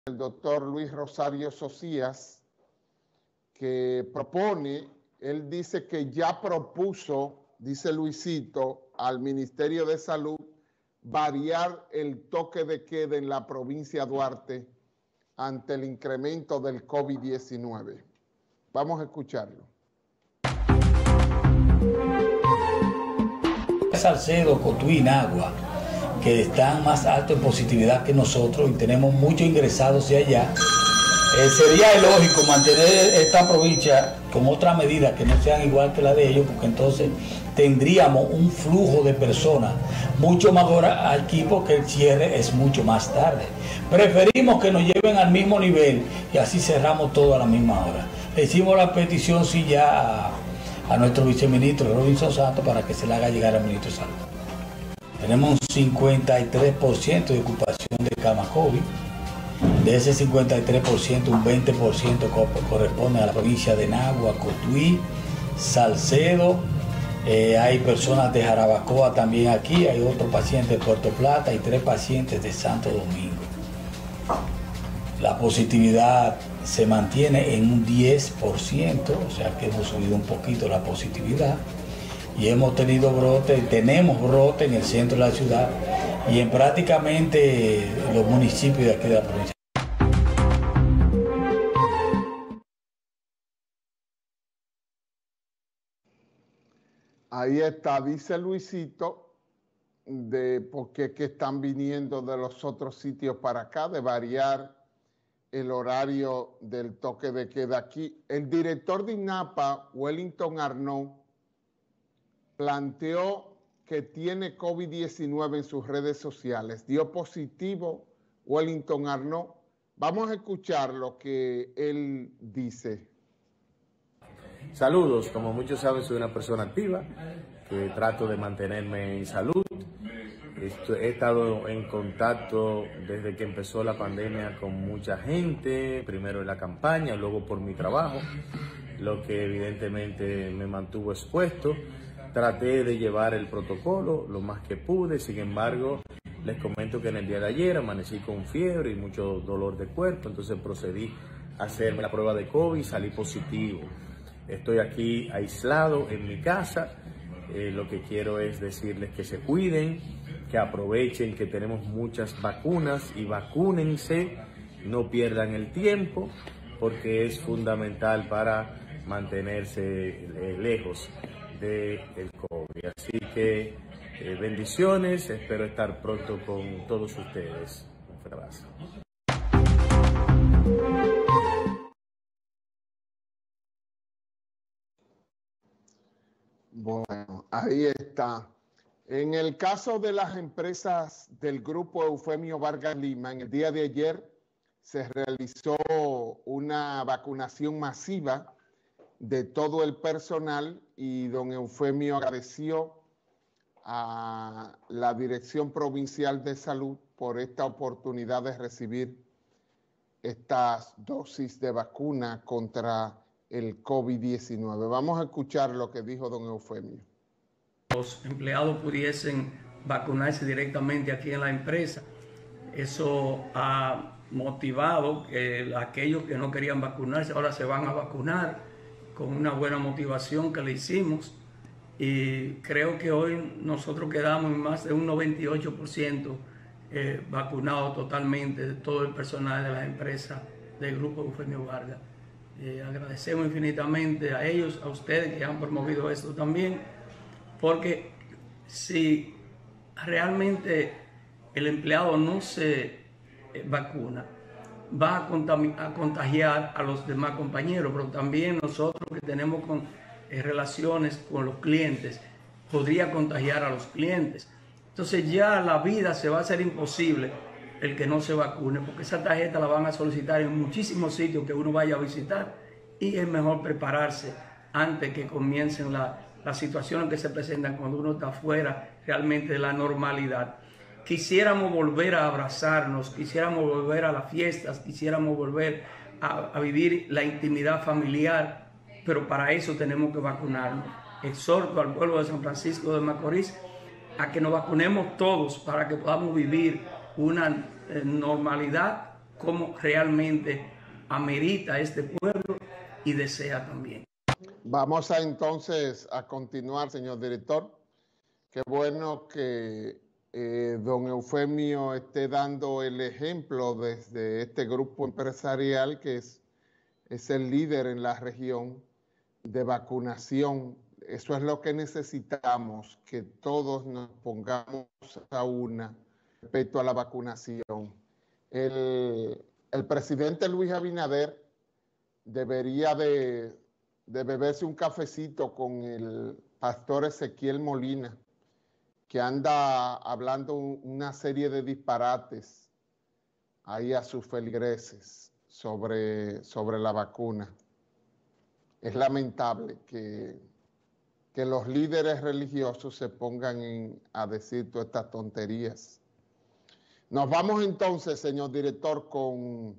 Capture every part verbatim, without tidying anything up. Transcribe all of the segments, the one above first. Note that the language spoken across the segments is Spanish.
el doctor Luis Rosario Socias, que propone, él dice que ya propuso, dice Luisito, al Ministerio de Salud variar el toque de queda en la provincia de Duarte ante el incremento del COVID diecinueve. Vamos a escucharlo. Salcedo, Cotuí, Nagua, que están más altos en positividad que nosotros y tenemos muchos ingresados de allá, eh, sería ilógico mantener esta provincia con otra medida que no sean igual que la de ellos, porque entonces tendríamos un flujo de personas mucho mayor aquí, porque el cierre es mucho más tarde. Preferimos que nos lleven al mismo nivel y así cerramos todo a la misma hora. Le hicimos la petición sí ya a, a nuestro viceministro Robinson Santos para que se le haga llegar al ministro de Salud. Tenemos un cincuenta y tres por ciento de ocupación de cama COVID. De ese cincuenta y tres por ciento, un veinte por ciento corresponde a la provincia de Nagua, Cotuí, Salcedo. Eh, hay personas de Jarabacoa también aquí, hay otro paciente de Puerto Plata y tres pacientes de Santo Domingo. La positividad se mantiene en un diez por ciento, o sea que hemos subido un poquito la positividad. Y hemos tenido brote, tenemos brote en el centro de la ciudad y en prácticamente los municipios de aquí de la provincia. Ahí está, dice Luisito, de por qué que están viniendo de los otros sitios para acá, de variar el horario del toque de queda aquí. El director de INAPA, Wellington Arnaud, planteó que tiene COVID diecinueve en sus redes sociales. Dio positivo Wellington Arnaud. Vamos a escuchar lo que él dice. Saludos, como muchos saben, soy una persona activa, que trato de mantenerme en salud. He estado en contacto desde que empezó la pandemia con mucha gente, primero en la campaña, luego por mi trabajo, lo que evidentemente me mantuvo expuesto. Traté de llevar el protocolo lo más que pude, sin embargo, les comento que en el día de ayer amanecí con fiebre y mucho dolor de cuerpo, entonces procedí a hacerme la prueba de COVID y salí positivo. Estoy aquí aislado en mi casa, eh, lo que quiero es decirles que se cuiden, que aprovechen que tenemos muchas vacunas y vacúnense, no pierdan el tiempo, porque es fundamental para mantenerse eh, lejos del COVID. Así que eh, bendiciones, espero estar pronto con todos ustedes. Un fuerte abrazo. Bueno, ahí está. En el caso de las empresas del grupo Eufemio Vargas Lima, en el día de ayer se realizó una vacunación masiva de todo el personal y don Eufemio agradeció a la Dirección Provincial de Salud por esta oportunidad de recibir estas dosis de vacuna contra el COVID diecinueve. Vamos a escuchar lo que dijo don Eufemio. Los empleados pudiesen vacunarse directamente aquí en la empresa. Eso ha motivado que aquellos que no querían vacunarse ahora se van a vacunar, con una buena motivación que le hicimos, y creo que hoy nosotros quedamos en más de un noventa y ocho por ciento eh, vacunados totalmente de todo el personal de la empresa del grupo Eufemio Vargas. Eh, agradecemos infinitamente a ellos, a ustedes que han promovido esto también, porque si realmente el empleado no se eh, vacuna, va a, a contagiar a los demás compañeros, pero también nosotros que tenemos con, eh, relaciones con los clientes, podría contagiar a los clientes. Entonces ya la vida se va a hacer imposible el que no se vacune, porque esa tarjeta la van a solicitar en muchísimos sitios que uno vaya a visitar, y es mejor prepararse antes que comiencen la, las situaciones que se presentan cuando uno está fuera realmente de la normalidad. Quisiéramos volver a abrazarnos, quisiéramos volver a las fiestas, quisiéramos volver a, a vivir la intimidad familiar, pero para eso tenemos que vacunarnos. Exhorto al pueblo de San Francisco de Macorís a que nos vacunemos todos para que podamos vivir una eh, normalidad como realmente amerita este pueblo y desea también. Vamos a entonces a continuar, señor director. Qué bueno que eh, don Eufemio esté dando el ejemplo desde este grupo empresarial que es, es el líder en la región de vacunación. Eso es lo que necesitamos, que todos nos pongamos a una respecto a la vacunación. El, el presidente Luis Abinader debería de, de beberse un cafecito con el pastor Ezequiel Molina, que anda hablando una serie de disparates ahí a sus feligreses sobre, sobre la vacuna. Es lamentable que, que los líderes religiosos se pongan en, a decir todas estas tonterías. Nos vamos entonces, señor director, con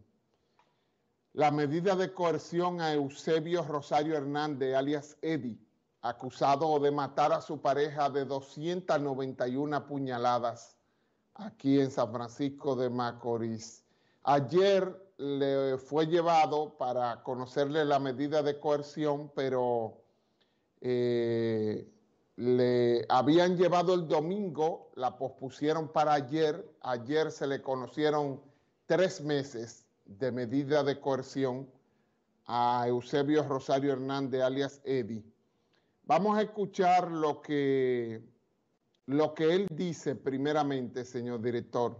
la medida de coerción a Eusebio Rosario Hernández, alias Eddie, acusado de matar a su pareja de doscientas noventa y una puñaladas aquí en San Francisco de Macorís. Ayer le fue llevado para conocerle la medida de coerción, pero eh, le habían llevado el domingo, la pospusieron para ayer. Ayer se le conocieron tres meses de medida de coerción a Eusebio Rosario Hernández, alias Eddie. Vamos a escuchar lo que, lo que él dice primeramente, señor director,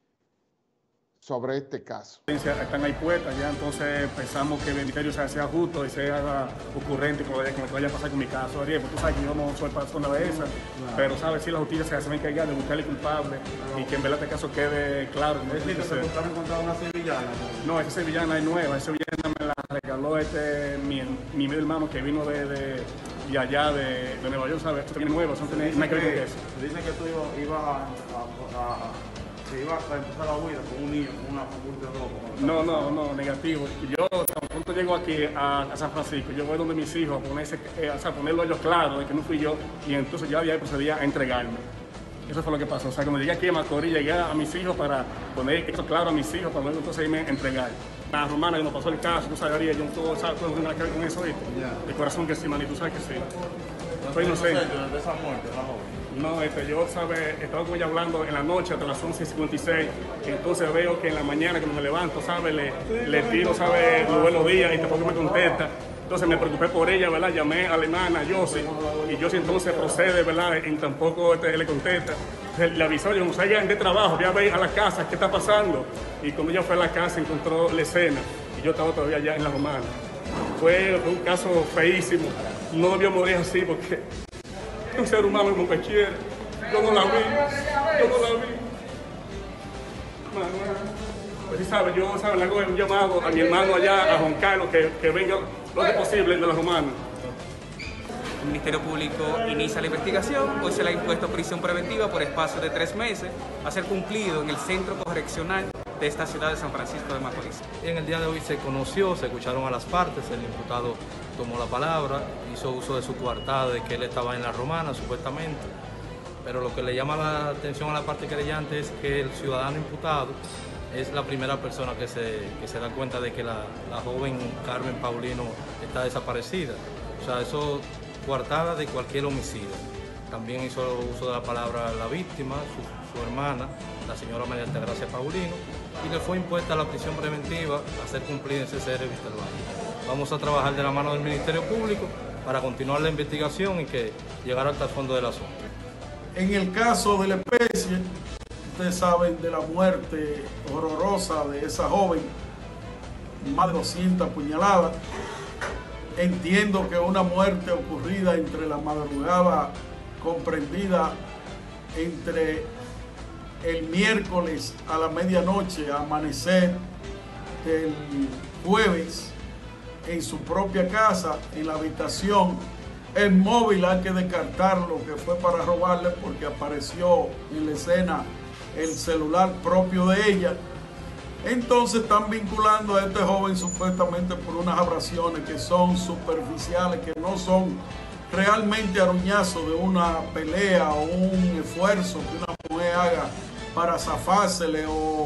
sobre este caso. Están ahí puestas ya, entonces pensamos que el ministerio sea, sea justo y sea ocurrente con lo que vaya a pasar con mi caso. Ariel, pues tú sabes que yo no soy persona de esa, claro, pero sabes, si la justicia se va a encargar de buscarle culpable, claro, y que en verdad este caso quede claro. ¿Es decir, que se encontrado una sevillana? No, esa sevillana es nueva, esa sevillana me la regaló este, mi, mi hermano que vino de... de y allá de, de Nueva York, ¿sabes? Esto viene nuevo, eso no tiene nada que ver con eso. Dicen que tú ibas iba a, a, a, se iba a empezar la huida con un niño, con una bulto de ropa. No, no, no, negativo. Yo, tan pronto llego aquí a, a San Francisco, yo voy donde mis hijos a, ponerse, eh, o sea, ponerlo a ellos claro de que no fui yo, y entonces yo de ahí procedía a entregarme. Eso fue lo que pasó. O sea, cuando llegué aquí a Macorís, llegué a mis hijos para poner eso claro a mis hijos, para luego entonces irme a entregar. La romana que nos pasó el caso, tú sabes, Ariel, yo no todo, ¿sabes? Todo tiene nada que ver con eso, ¿viste? Yeah. De corazón que sí, manito, tú sabes que sí. No fue inocente de esa muerte, la joven. No, este, yo, ¿sabes? Estaba con ella hablando en la noche hasta las once y cincuenta y seis, entonces veo que en la mañana cuando me levanto, ¿sabes? Le, le tiro, ¿sabes? Los buenos días y tampoco me contesta. Entonces me preocupé por ella, ¿verdad? Llamé a la hermana, Yossi, y Yossi entonces procede, ¿verdad? Y tampoco este, le contesta. Le avisó, yo no sé, ella de trabajo, voy a ver a la casa, ¿qué está pasando? Y cuando ella fue a la casa encontró la escena, y yo estaba todavía allá en la romana. Fue un caso feísimo, no debió morir así porque es un ser humano como cualquiera. Yo no la vi, yo no la vi. Pues sí, ¿sabes? Yo, ¿sabes? Le hago un llamado a mi hermano allá, a Juan Carlos, que, que venga lo que posible de la romana. El Ministerio Público inicia la investigación, hoy se le ha impuesto prisión preventiva por espacio de tres meses a ser cumplido en el centro correccional de esta ciudad de San Francisco de Macorís. En el día de hoy se conoció, se escucharon a las partes, el imputado tomó la palabra, hizo uso de su coartada de que él estaba en la romana supuestamente, pero lo que le llama la atención a la parte querellante es que el ciudadano imputado es la primera persona que se, que se da cuenta de que la, la joven Carmen Paulino está desaparecida. O sea, eso coartada de cualquier homicidio. También hizo uso de la palabra la víctima, su, su hermana, la señora María Altagracia Paulino, y le fue impuesta la prisión preventiva a ser cumplida en C C R Vistalvalle. Vamos a trabajar de la mano del Ministerio Público para continuar la investigación y que llegara hasta el fondo del asunto. En el caso de la especie, ustedes saben de la muerte horrorosa de esa joven, más de doscientas puñaladas. Entiendo que una muerte ocurrida entre la madrugada comprendida entre el miércoles a la medianoche a amanecer del jueves en su propia casa, en la habitación. El móvil hay que descartarlo, que fue para robarle porque apareció en la escena el celular propio de ella. Entonces están vinculando a este joven supuestamente por unas abrasiones que son superficiales, que no son realmente aruñazos de una pelea o un esfuerzo que una mujer haga para zafársele o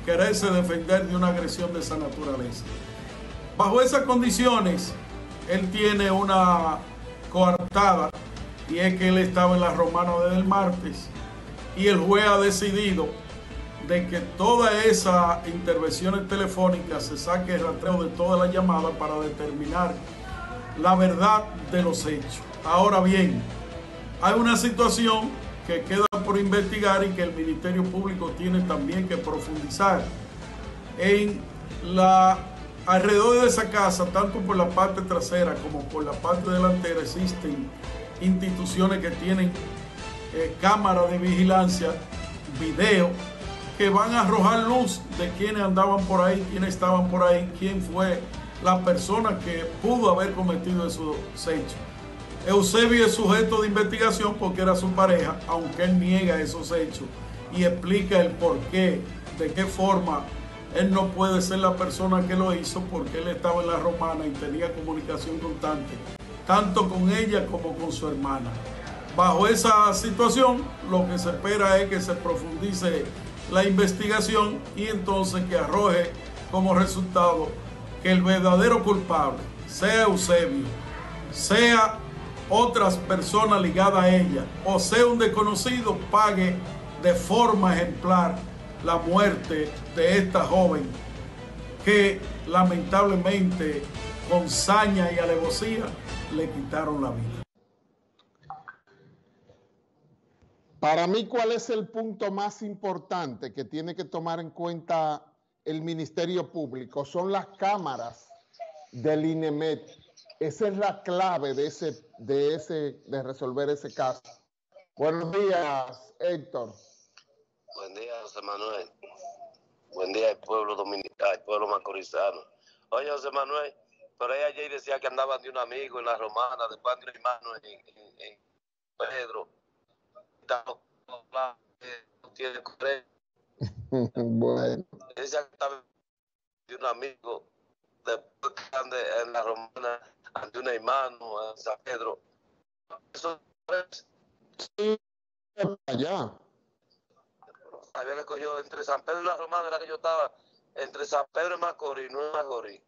quererse defender de una agresión de esa naturaleza. Bajo esas condiciones, él tiene una coartada, y es que él estaba en la Romana desde el martes, y el juez ha decidido de que todas esas intervenciones telefónicas se saque el rastreo de todas las llamadas para determinar la verdad de los hechos. Ahora bien, hay una situación que queda por investigar y que el Ministerio Público tiene también que profundizar. En la, alrededor de esa casa, tanto por la parte trasera como por la parte delantera, existen instituciones que tienen eh, cámaras de vigilancia, video, que van a arrojar luz de quiénes andaban por ahí, quiénes estaban por ahí, quién fue la persona que pudo haber cometido esos hechos. Eusebio es sujeto de investigación porque era su pareja, aunque él niega esos hechos y explica el por qué, de qué forma él no puede ser la persona que lo hizo, porque él estaba en la Romana y tenía comunicación constante, tanto con ella como con su hermana. Bajo esa situación, lo que se espera es que se profundice la investigación y entonces que arroje como resultado que el verdadero culpable, sea Eusebio, sea otras personas ligadas a ella, o sea un desconocido, pague de forma ejemplar la muerte de esta joven que lamentablemente con saña y alevosía le quitaron la vida. Para mí, ¿cuál es el punto más importante que tiene que tomar en cuenta el Ministerio Público? Son las cámaras del INEMET. Esa es la clave de, ese, de, ese, de resolver ese caso. Buenos días, Héctor. Buen día, José Manuel. Buen día al pueblo dominicano, al pueblo macorizano. Oye, José Manuel, por ahí ayer decía que andaban de un amigo en la Romana, después de un hermano en, en, en Pedro. Tiene correo. Bueno. Decía que estaba de un amigo después que ande en la Romana, ante un hermano en San Pedro. Eso es. Sí, allá. Había que cogió entre San Pedro y la Romana, era que yo estaba entre San Pedro y Macorís, no en Macorís.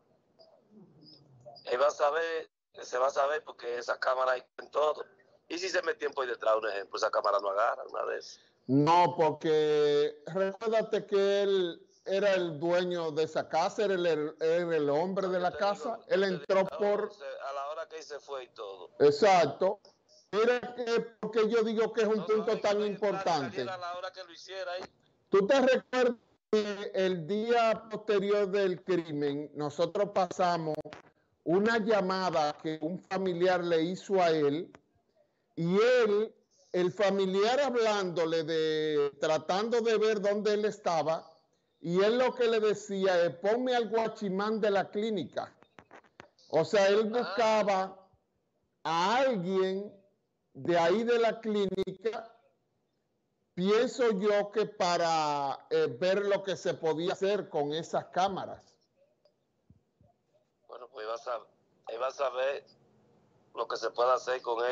Él va a saber, se va a saber porque esa cámara hay en todo. Y si se metió por detrás, un ejemplo, esa cámara no agarra una vez. No, porque recuérdate que él era el dueño de esa casa, era el, era el hombre de la casa. Él entró por... A la hora que él se fue y todo. Exacto. Mira que, porque yo digo que es un punto tan importante. A la hora que lo hiciera ahí. ¿Tú te recuerdas que el día posterior del crimen nosotros pasamos una llamada que un familiar le hizo a él? Y él, el familiar hablándole de, tratando de ver dónde él estaba, y él lo que le decía es, ponme al guachimán de la clínica. O sea, él buscaba a alguien de ahí de la clínica, pienso yo que para eh, ver lo que se podía hacer con esas cámaras. Bueno, pues iba a saber, iba a saber lo que se puede hacer con él.